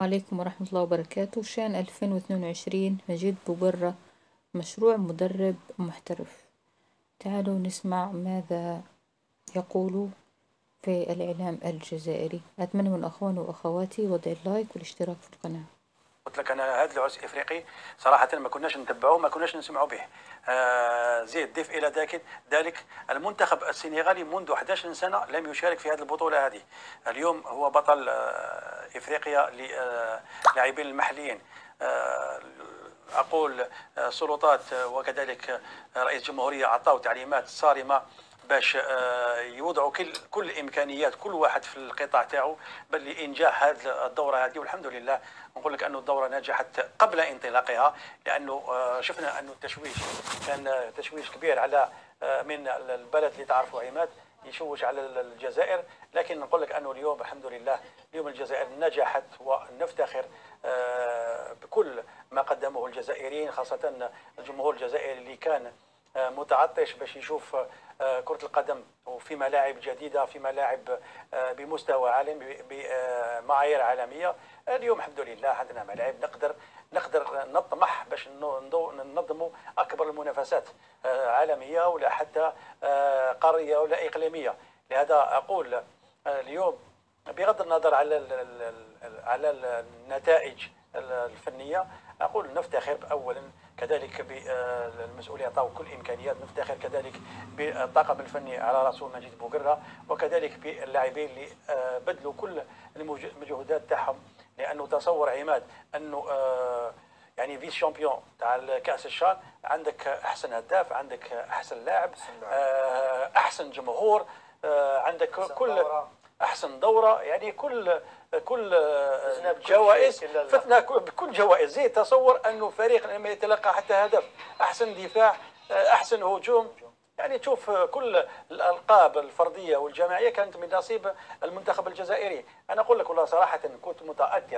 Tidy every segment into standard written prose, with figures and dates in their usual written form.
عليكم ورحمة الله وبركاته. شان 2022 مجيد بوبرة مشروع مدرب محترف. تعالوا نسمع ماذا يقول في الإعلام الجزائري. أتمنى من أخواني وأخواتي وضع اللايك والاشتراك في القناة. قلت لك انا هذا العرس الافريقي صراحه ما كناش نتبعوه، ما كناش نسمعوا به. زيد ضيف الى ذلك المنتخب السنغالي منذ 11 سنه لم يشارك في هذه البطوله هذه. اليوم هو بطل افريقيا للاعبين المحليين. اقول سلطات وكذلك رئيس الجمهوريه عطاو تعليمات صارمه باش يوضعوا كل الامكانيات، كل واحد في القطاع تاعو بل لانجاح هذه الدوره هذه. والحمد لله نقول لك انه الدوره نجحت قبل انطلاقها، لانه شفنا انه التشويش كان تشويش كبير على من البلد اللي تعرفوا عماد يشوش على الجزائر. لكن نقول لك انه اليوم الحمد لله اليوم الجزائر نجحت، ونفتخر بكل ما قدمه الجزائريين، خاصه الجمهور الجزائري اللي كان متعطش باش يشوف كرة القدم وفي ملاعب جديدة، في ملاعب بمستوى عالمي بمعايير عالمية. اليوم الحمد لله عندنا ملاعب نقدر نطمح باش ننظموا أكبر المنافسات عالمية ولا حتى قارية ولا إقليمية. لهذا أقول اليوم بغض النظر على النتائج الفنية، أقول نفتخر أولا كذلك بالمسؤولين عطاو كل الامكانيات، نفتخر كذلك بالطاقم الفني على راسه مجيد بوقره، وكذلك باللاعبين اللي بذلوا كل المجهودات تاعهم. لانه تصور عماد انه يعني فيس شامبيون تاع كاس الشان، عندك احسن هداف، عندك احسن لاعب، احسن جمهور، عندك كل احسن دوره، يعني كل جوائز فتنا بكل جوائز. زي تصور انه فريق لم يتلقى حتى هدف، احسن دفاع، احسن هجوم، يعني تشوف كل الالقاب الفرديه والجماعيه كانت من نصيب المنتخب الجزائري. انا اقول لك والله صراحه كنت متاثر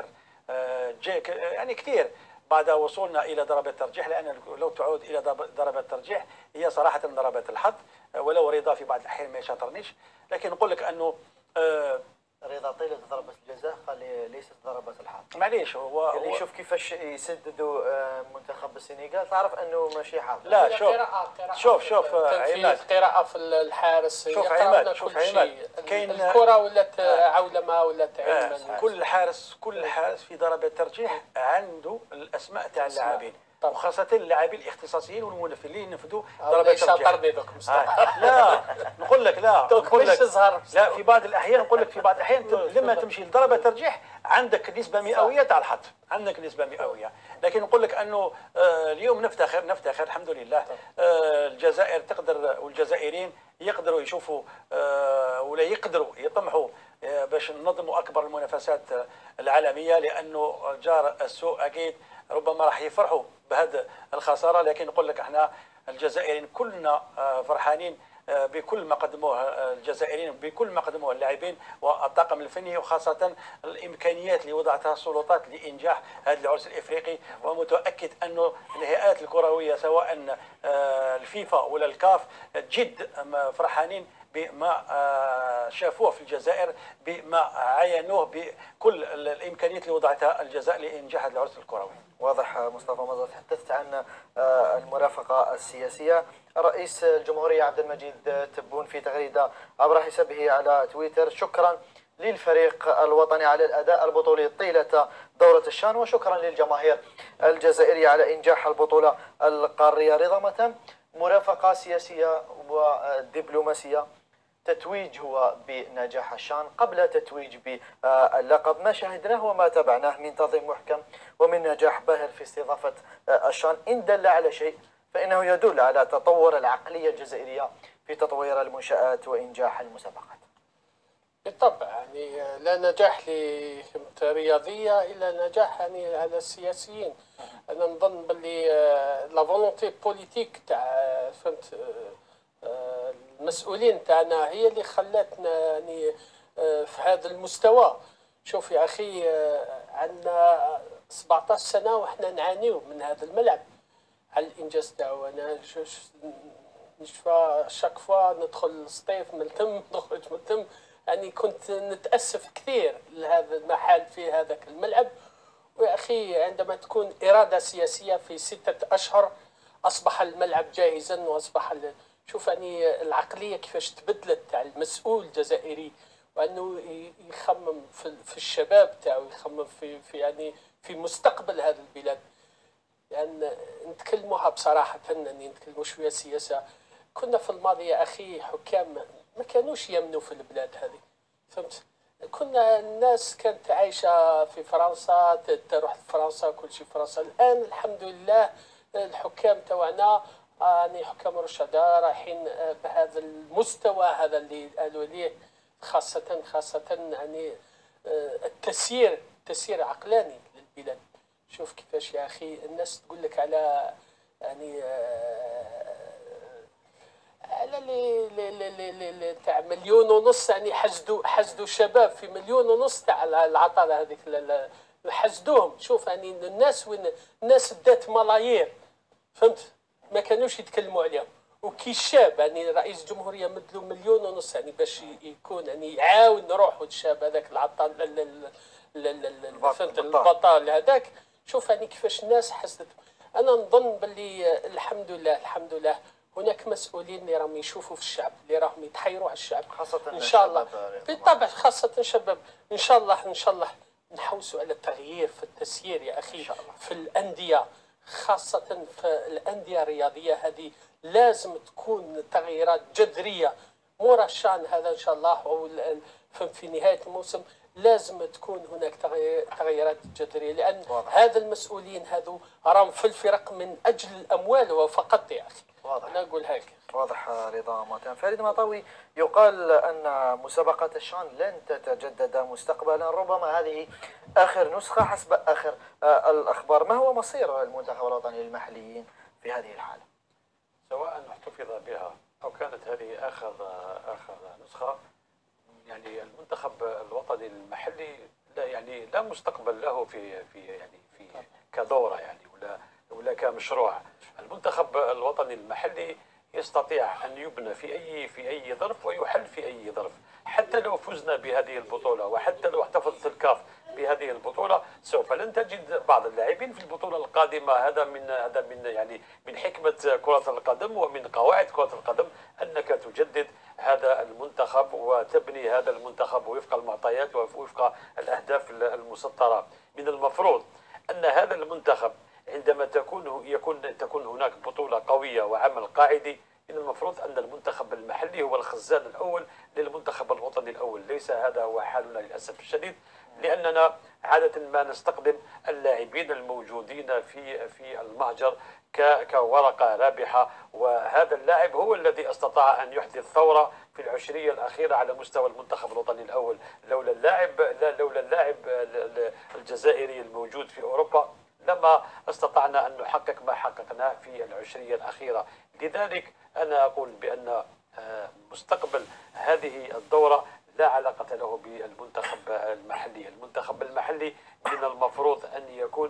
يعني كثير بعد وصولنا الى ضربات الترجيح، لان لو تعود الى ضربات الترجيح هي صراحه ضربات الحظ، ولو رضا في بعض الاحيان ما يشاطرنيش. لكن نقول لك انه رضا طيلة ضربة الجزاء قال ليست ضربة الحظ. معليش هو اللي يشوف كيفاش يسددوا منتخب السنغال تعرف انه ماشي حظ. لا شوف عماد، قراءة في الحارس. شوف عماد كاين الكرة ولات عولمة ولات علما. كل حارس في ضربة الترجيح عنده الاسماء تاع اللاعبين، وخاصة اللاعبين الاختصاصيين والمنفذين اللي ينفذوا ضربات الترجيح. لا نقول لك لا في بعض الأحيان نقول لك في بعض الأحيان لما تمشي لضربة الترجيح عندك نسبة مئوية تاع الحظ، عندك نسبة مئوية. لكن نقول لك أنه اليوم نفتخر الحمد لله. الجزائر تقدر والجزائريين يقدروا يشوفوا ولا يقدروا يطمحوا باش ننظموا أكبر المنافسات العالمية، لأنه جار السوء أكيد ربما راح يفرحوا بهذه الخساره. لكن نقول لك احنا الجزائريين كلنا فرحانين بكل ما قدموه الجزائريين، بكل ما قدموه اللاعبين والطاقم الفني، وخاصه الامكانيات اللي وضعتها السلطات لانجاح هذا العرس الافريقي. ومتاكد انه الهيئات الكرويه سواء الفيفا ولا الكاف جد فرحانين بما شافوه في الجزائر، بما عاينوه، بكل الامكانيات اللي وضعتها الجزائر لانجاح هذا العرس الكروي. واضح مصطفى مزار. تحدثت عن المرافقة السياسية. رئيس الجمهورية عبد المجيد تبون في تغريدة عبر حسابه على تويتر: شكرا للفريق الوطني على الأداء البطولي طيلة دورة الشان، وشكرا للجماهير الجزائرية على إنجاح البطولة القارية. رضا مرافقة سياسية ودبلوماسية، تتويج هو بنجاح الشان قبل تتويج باللقب. ما شاهدناه وما تابعناه من تنظيم محكم ومن نجاح باهر في استضافة الشان إن دل على شيء فإنه يدل على تطور العقلية الجزائرية في تطوير المنشآت وإنجاح المسابقات. بالطبع، يعني لا نجاح رياضية إلا نجاح يعني على السياسيين. أنا نظن باللي لا فولونتي بوليتيك تاع فهمت المسؤولين تاعنا هي اللي خلاتنا يعني في هذا المستوى. شوف يا أخي، عندنا 17 سنة وإحنا نعانيو من هذا الملعب على الإنجاز تاعو. أنا نشوف شاك فوا ندخل السطيف ملتم نخرج ملتم، يعني كنت نتأسف كثير لهذا المحل في هذاك الملعب. أخي عندما تكون إرادة سياسية في 6 أشهر أصبح الملعب جاهزا، وأصبح شوف يعني العقلية كيفاش تبدلت تاع المسؤول الجزائري، وأنه يخمم في الشباب تاعو، يخمم في يعني في مستقبل هذه البلاد. لأن نتكلموها بصراحة، أنني نتكلموا شوية سياسة. كنا في الماضي يا أخي حكام ما كانوش يمنوا في البلاد هذه، فهمت؟ كنا الناس كانت عايشة في فرنسا، تروح لفرنسا كل شيء فرنسا. الآن الحمد لله الحكام تاعنا يعني حكام رشداء رايحين بهذا المستوى هذا اللي قالوا ليه، خاصة يعني التسيير عقلاني للبلاد. شوف كيفاش يا أخي الناس تقول لك على يعني على اللي تاع 1,500,000 يعني حشدوا شباب في 1,500,000 تاع العطاله هذيك حشدوهم. شوف يعني الناس وين الناس دات ملايير، فهمت؟ ما كانوش يتكلموا عليهم. وكي الشاب يعني رئيس الجمهوريه مدلو 1,500,000 يعني باش يكون يعني يعاون روحه الشاب هذاك العطال فهمت البطال هذاك. شوف يعني كيفاش الناس حسدت. انا نظن باللي الحمد لله هناك مسؤولين اللي راهم يشوفوا في الشعب، اللي راهم يتحيروا على الشعب، خاصة ان شاء الله بالطبع، خاصة الشباب. ان شاء الله نحوسوا على التغيير في التسيير يا اخي، في الانديه، خاصة في الانديه الرياضيه هذه لازم تكون تغييرات جذريه. مرشان هذا ان شاء الله، او في نهايه الموسم لازم تكون هناك تغييرات جذريه، لان هذا المسؤولين هذو راهم في الفرق من اجل الاموال وفقط يا اخي. واضح. أنا أقول هيك. واضح رضا ماتان. فريد مطاوي، يقال أن مسابقة الشان لن تتجدد مستقبلا، ربما هذه آخر نسخة حسب آخر الأخبار. ما هو مصير المنتخب الوطني للمحليين في هذه الحالة؟ سواء احتفظ بها أو كانت هذه آخر نسخة، يعني المنتخب الوطني المحلي لا مستقبل له في كدورة يعني ولا كمشروع. المنتخب الوطني المحلي يستطيع أن يبنى في أي ظرف ويحل في أي ظرف. حتى لو فزنا بهذه البطولة، وحتى لو احتفظت الكاف بهذه البطولة، سوف لن تجد بعض اللاعبين في البطولة القادمة. هذا من حكمة كرة القدم ومن قواعد كرة القدم أنك تجدد هذا المنتخب وتبني هذا المنتخب وفق المعطيات ووفق الأهداف المسطرة. من المفروض أن هذا المنتخب عندما تكون هناك بطولة قوية وعمل قاعدي، من المفروض أن المنتخب المحلي هو الخزان الأول للمنتخب الوطني الأول. ليس هذا هو حالنا للأسف الشديد، لأننا عادة ما نستخدم اللاعبين الموجودين في المهجر كورقة رابحة. وهذا اللاعب هو الذي استطاع أن يحدث ثورة في العشرية الأخيرة على مستوى المنتخب الوطني الأول. لولا اللاعب الجزائري الموجود في أوروبا لما استطعنا أن نحقق ما حققناه في العشرية الأخيرة. لذلك أنا أقول بأن مستقبل هذه الدورة لا علاقة له بالمنتخب المحلي. المنتخب المحلي من المفروض أن يكون،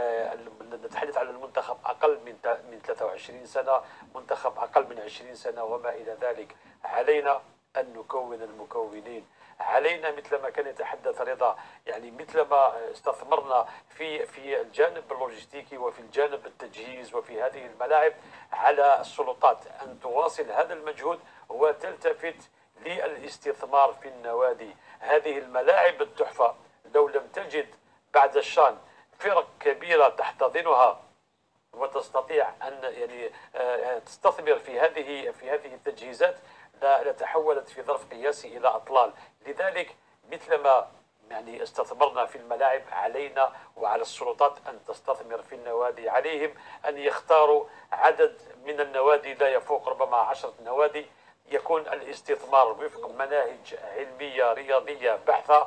نتحدث عن المنتخب أقل من 23 سنة، منتخب أقل من 20 سنة وما إلى ذلك. علينا أن نكون المكونين، علينا مثل ما كان يتحدث رضا، يعني مثل ما استثمرنا في الجانب اللوجستيكي وفي الجانب التجهيز وفي هذه الملاعب، على السلطات أن تواصل هذا المجهود وتلتفت للاستثمار في النوادي. هذه الملاعب التحفة لو لم تجد بعد الشان فرق كبيرة تحتضنها وتستطيع أن تستثمر في هذه التجهيزات، لتحولت في ظرف قياسي إلى أطلال. لذلك مثل ما استثمرنا في الملاعب، علينا وعلى السلطات أن تستثمر في النوادي. عليهم أن يختاروا عدد من النوادي لا يفوق ربما 10 نوادي، يكون الاستثمار وفق مناهج علمية رياضية بحثة،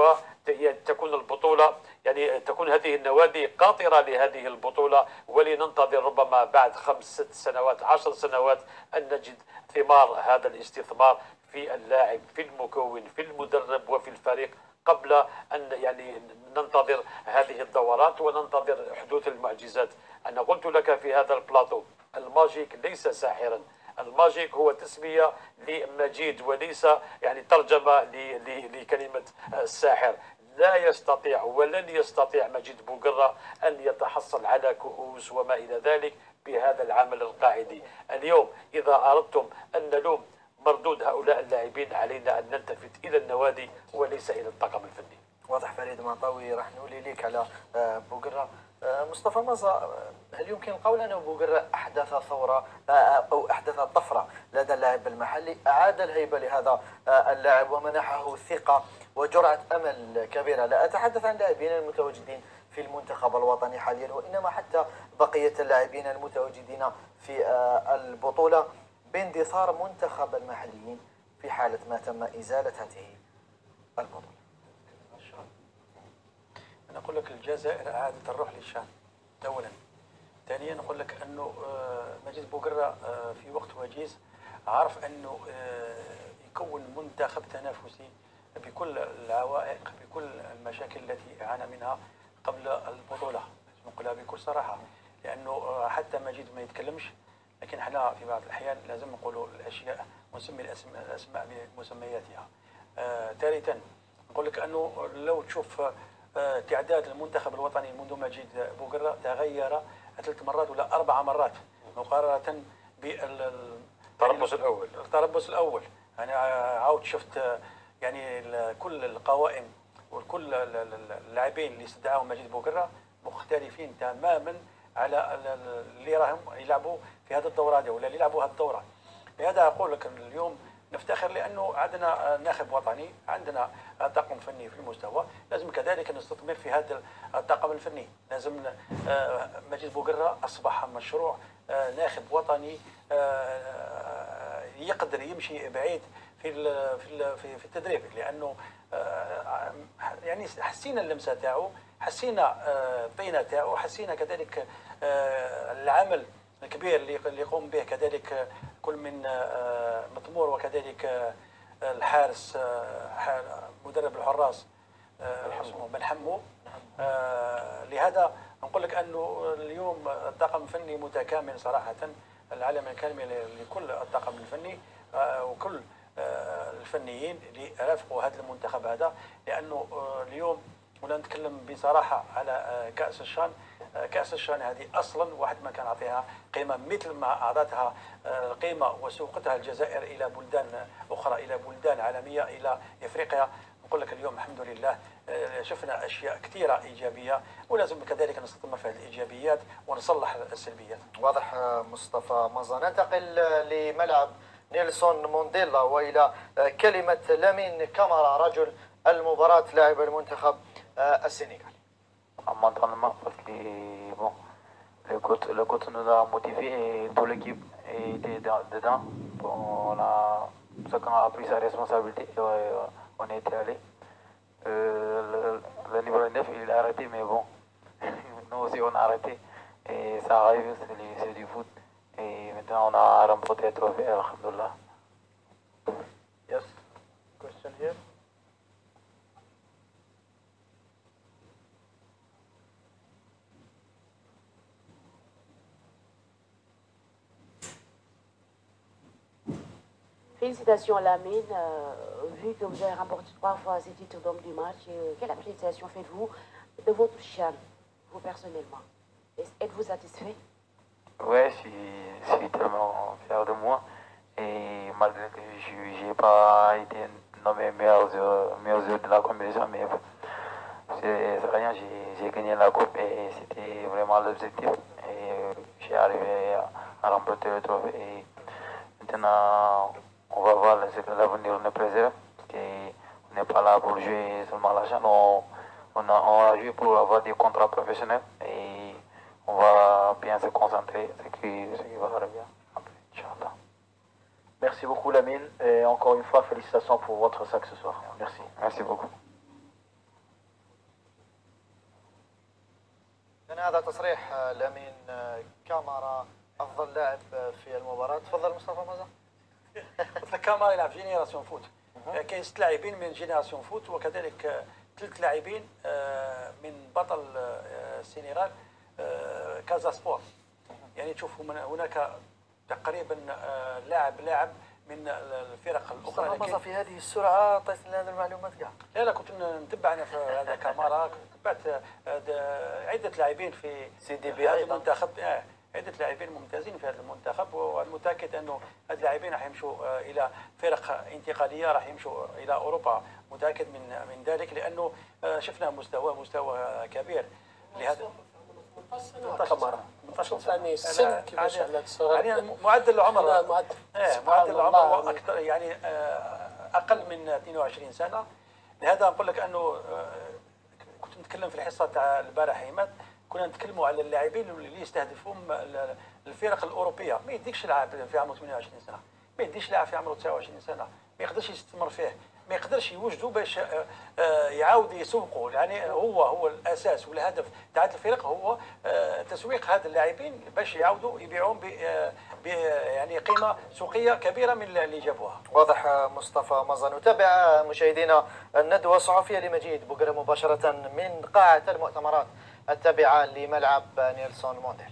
وتكون البطولة تكون هذه النوادي قاطرة لهذه البطولة، ولننتظر ربما بعد 5 6 سنوات 10 سنوات أن نجد ثمار هذا الاستثمار في اللاعب، في المكون، في المدرب وفي الفريق، قبل أن ننتظر هذه الدورات وننتظر حدوث المعجزات. أنا قلت لك في هذا البلاطو، الماجيك ليس ساحرا، الماجيك هو تسمية لمجيد وليس ترجمة لكلمة الساحر. لا يستطيع ولن يستطيع مجيد بوقرة أن يتحصل على كؤوس وما إلى ذلك بهذا العمل القاعدي. اليوم إذا أردتم أن نلوم مردود هؤلاء اللاعبين، علينا أن نلتفت إلى النوادي وليس إلى الطاقم الفني. واضح. فريد مطاوي، راح نولي ليك على بوقرة. مصطفى مازا، هل يمكن القول أن بوقرة أحدث ثورة أو أحدث طفرة لدى اللاعب المحلي، أعاد الهيبة لهذا اللاعب ومنحه ثقة وجرعة أمل كبيرة؟ لا أتحدث عن لاعبين المتواجدين في المنتخب الوطني حاليا، وإنما حتى بقية اللاعبين المتواجدين في البطولة، باندثار منتخب المحليين في حالة ما تم إزالة هذه البطولة. أنا أقول لك الجزائر أعادت الروح للشان أولا. ثانيا أقول لك أنه مجيد بوقرة في وقت وجيز عرف أنه يكون منتخب تنافسي بكل العوائق، بكل المشاكل التي عانى منها قبل البطولة، نقولها بكل صراحة. لأنه حتى مجيد ما يتكلمش، لكن احنا في بعض الأحيان لازم نقولوا الأشياء ونسمي الأسماء بمسمياتها. ثالثا نقول لك أنه لو تشوف تعداد المنتخب الوطني منذ مجيد بوقرة تغير 3 مرات ولا 4 مرات مقارنة بالتربص الأول. التربص الأول أنا عاود شفت يعني كل القوائم وكل اللاعبين اللي استدعاهم مجيد بوقرة مختلفين تماما على اللي راهم يلعبوا في هذه الدورة هذه ولا اللي يلعبوا هذه الدورة. لهذا أقول لك اليوم نفتخر لأنه عندنا ناخب وطني، عندنا طاقم فني في المستوى، لازم كذلك نستثمر في هذا الطاقم الفني. لازم مجيد بوقرة أصبح مشروع ناخب وطني يقدر يمشي بعيد في التدريب، لأنه يعني حسينا اللمسة تاعو، حسينا الطينة تاعو، حسينا كذلك العمل الكبير اللي يقوم به كذلك كل من مطمور وكذلك الحارس مدرب الحراس اسمه بن حمو. لهذا نقول لك انه اليوم الطاقم الفني متكامل صراحه، العلم الكامل لكل الطاقم الفني وكل الفنيين اللي رافقوا هذا المنتخب هذا. لانه اليوم ولا نتكلم بصراحه على كاس الشان، كأس الشان هذه أصلا واحد ما كان أعطيها قيمة مثل ما أعطتها قيمة وسوقتها الجزائر إلى بلدان أخرى، إلى بلدان عالمية، إلى إفريقيا. نقول لك اليوم الحمد لله شفنا أشياء كثيرة إيجابية، ولازم كذلك نستثمر في هذه الإيجابيات ونصلح السلبيات. واضح. مصطفى مازا، ننتقل لملعب نيلسون مونديلا وإلى كلمة لامين كامارا رجل المباراة لاعب المنتخب السنغالي. En entraînement parce que bon, le coach nous a motivés et toute l'équipe était dedans. Bon, chacun a pris sa responsabilité et on était allé. Le numéro 9 il a arrêté, mais bon, nous aussi on a arrêté et ça arrive, c'est du foot. Et maintenant on a remporté le trophée, alhamdoulilah. Yes, question here. Félicitations Lamine, vu que vous avez remporté 3 fois ces titres d'homme du match, quelle appréciation faites-vous de votre CHAN, vous personnellement? Êtes-vous satisfait? Ouais, je suis tellement fier de moi. Et malgré que je n'ai pas été nommé meilleur joueur de la compétition, mais c'est rien, j'ai gagné la coupe et c'était vraiment l'objectif. Et j'ai arrivé à remporter le trophée. Et maintenant, on va voir ce que l'avenir nous préserve. Parce qu'on n'est pas là pour jouer seulement l'argent. On a joué pour avoir des contrats professionnels. Et on va bien se concentrer sur ce qui va arriver après, Inch'Allah. Merci beaucoup Lamine et encore une fois félicitations pour votre sac ce soir. Merci. Merci beaucoup. كان هذا تصريح لامين كامارا افضل لاعب في المباراة. تفضل مصطفى مازا. قلت لك كامارا يلعب جينيراسيون فوت. كاين 6 لاعبين من جينيراسيون فوت وكذلك 3 لاعبين من بطل السنغال كازا سبور. يعني تشوف هناك تقريبا لاعب من الفرق الاخرى. لكن في هذه السرعه عطيتنا هذه المعلومات كاع. لا كنت نتبع انا في هذا كامارا، تبعت عده لاعبين في سيدي بي هذا ايضا المنتخب، عده لاعبين ممتازين في هذا المنتخب، والمتاكد انه هذه اللاعبين راح يمشوا الى فرق انتقاليه، راح يمشوا الى اوروبا، متاكد من ذلك، لانه شفنا مستوى كبير لهذا. 18 ثاني السن كيفاش على الصغار، يعني معدل العمر معدل العمر اكثر، يعني اقل من 22 سنه. لهذا نقول لك انه كنت نتكلم في الحصه تاع البارح عماد، كنا نتكلموا على اللاعبين اللي يستهدفهم الفرق الاوروبيه. ما يديكش لاعب في عمره 28 سنه، ما يديش لاعب في عمره 29 سنه، ما يقدرش يستثمر فيه، ما يقدرش يوجدوا باش يعاود يسوقوا. يعني هو الاساس والهدف تاع الفرق هو تسويق هذا اللاعبين باش يعاودوا يبيعون يعني قيمه سوقيه كبيره من اللي جابوها. واضح مصطفى مزن. نتابع مشاهدينا الندوه الصحفيه لمجيد بوغرة مباشره من قاعه المؤتمرات التابعه لملعب نيلسون مونديل.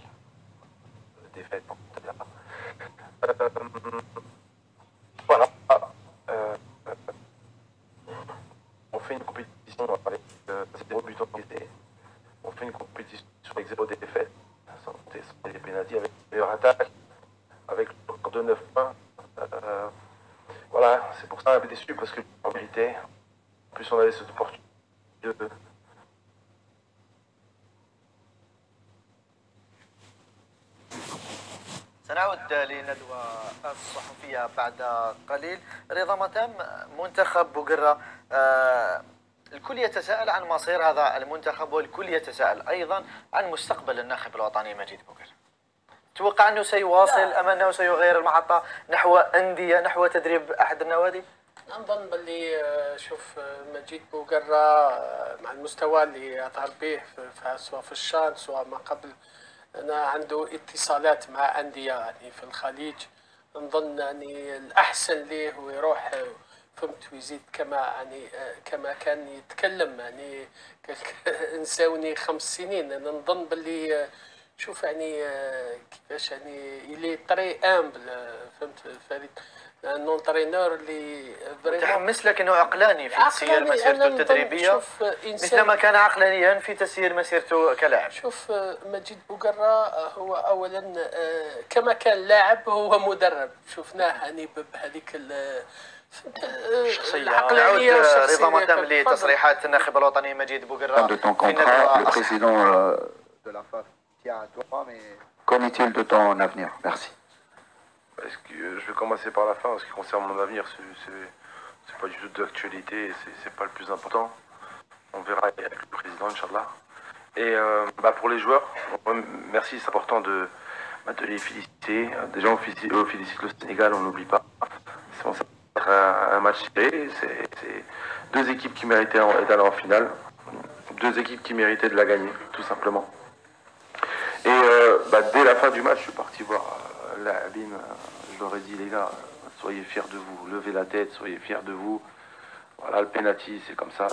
On fait une compétition avec 0 but encaissé. On fait une compétition avec 0 défaite, sans des pénaltys, avec une meilleure attaque, avec le score de 9 points. Voilà, c'est pour ça qu'on est déçu parce que on méritait. En plus, on avait cette opportunité de. سنعود لندوة الصحفية بعد قليل. رضا متام، منتخب بوغرة، الكل يتساءل عن مصير هذا المنتخب، والكل يتساءل أيضا عن مستقبل الناخب الوطني مجيد بوغرة. توقع أنه سيواصل أم أنه سيغير المحطة نحو أندية، نحو تدريب أحد النوادي؟ نظن باللي شوف مجيد بوغرة مع المستوى اللي يظهر به سواء في الشان سواء ما قبل، أنا عنده اتصالات مع أندية يعني في الخليج. نظن يعني الأحسن ليه هو يروح فهمت ويزيد كما كان يتكلم يعني نساوني 5 سنين. أنا نظن باللي شوف يعني كيفاش يعني يلي طري امبل فهمت فريد، نونترينور اللي متحمس لكنه عقلاني في تسيير مسيرته التدريبيه مثلما كان عقلانيا في تسيير مسيرته كلاعب. شوف مجيد بوغرة هو اولا كما كان لاعب هو مدرب، شفناه يعني بهذيك الشخصيه. نعود رضا متام لتصريحات الناخب الوطني مجيد بوغرة في الندوة. Qu'en est-il de ton avenir? Merci. Je vais commencer par la fin. En ce qui concerne mon avenir, c'est pas du tout d'actualité, c'est pas le plus important. On verra avec le président, Inch'Allah. Et pour les joueurs, merci, c'est important de les féliciter. Déjà, on félicite le Sénégal, on n'oublie pas. C'est un match serré, c'est 2 équipes qui méritaient d'aller en finale, 2 équipes qui méritaient de la gagner, tout simplement. Et dès la fin du match, je suis parti voir la Aline. Je leur ai dit, les gars, soyez fiers de vous, levez la tête, soyez fiers de vous. Voilà, le penalty, c'est comme ça,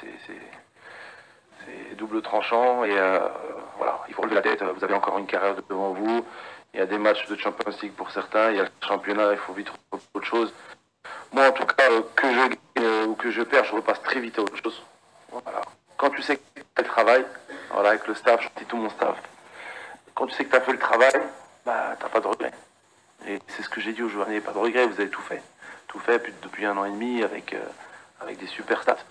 c'est double tranchant. Et voilà, il faut relever la tête, vous avez encore une carrière devant vous. Il y a des matchs de Champions League pour certains, il y a le championnat, il faut vite reprendre autre chose. Moi, en tout cas, que je gagne ou que je perds, je repasse très vite à autre chose. Voilà. Quand tu sais que tu as le travail, voilà, avec le staff, je dis tout mon staff. Quand tu sais que tu as fait le travail, tu n'as pas de regret. Et c'est ce que j'ai dit aux joueurs, n'ayez pas de regret, vous avez tout fait. Tout fait depuis 1 an et demi avec des super stats.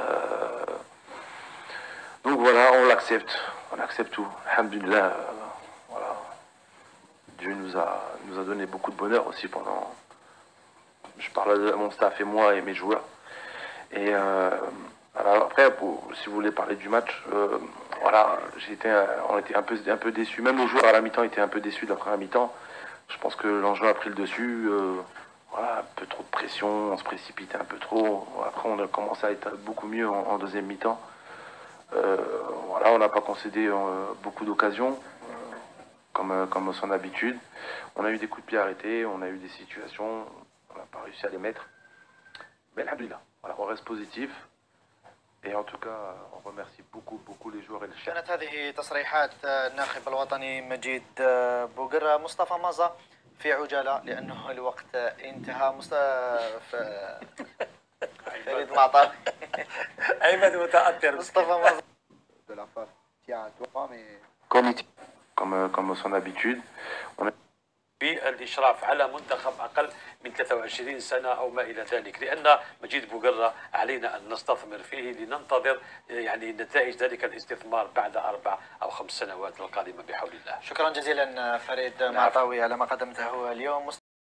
Donc voilà, on accepte tout. Alhamdulillah, voilà. Dieu nous a donné beaucoup de bonheur aussi pendant... Je parle de mon staff et moi et mes joueurs. Et alors après, si vous voulez parler du match, voilà, on était un peu déçus. Même nos joueurs à la mi-temps étaient un peu déçus de la première mi-temps. Je pense que l'enjeu a pris le dessus. Voilà, un peu trop de pression, on se précipitait un peu trop. Après, on a commencé à être beaucoup mieux en deuxième mi-temps. Voilà, on n'a pas concédé beaucoup d'occasions, comme son habitude. On a eu des coups de pied arrêtés, on a eu des situations, on n'a pas réussi à les mettre. Mais alhamdoulilah, voilà, on reste positif. Et en tout cas, on remercie beaucoup les joueurs et le chef. كانت هذه تصريحات الناخب الوطني مجيد بوغرة. مصطفى مازا، في عجالة لأنه الوقت انتهى. فريد معطاوي عماد متأثر مصطفى Comme son habitude. بالإشراف على منتخب أقل من 23 سنة أو ما إلى ذلك، لأن مجيد بوقرة علينا أن نستثمر فيه لننتظر يعني نتائج ذلك الاستثمار بعد 4 أو 5 سنوات القادمة بحول الله. شكرا جزيلا فريد معطاوي على ما قدمته اليوم.